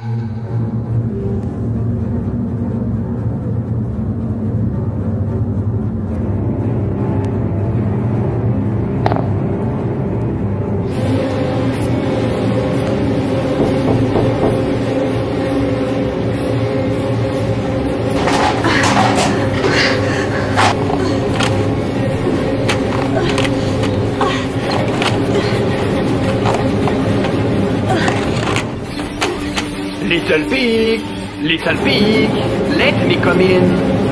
Little pig, let me come in.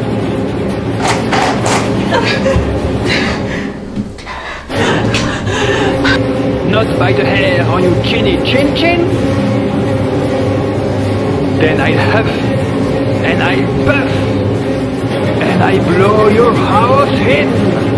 Not by the hair on your chinny chin chin. Then I huff, and I puff, and I blow your house in.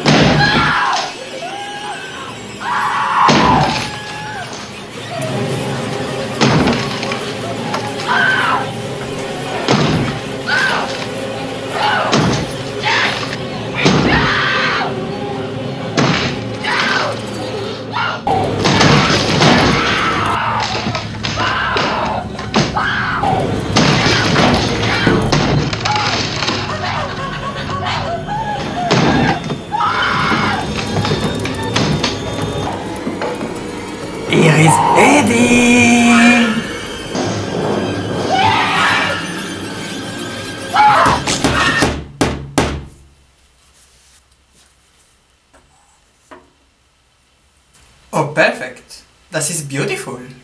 Here is Eddie! Oh, perfect! Das ist beautiful!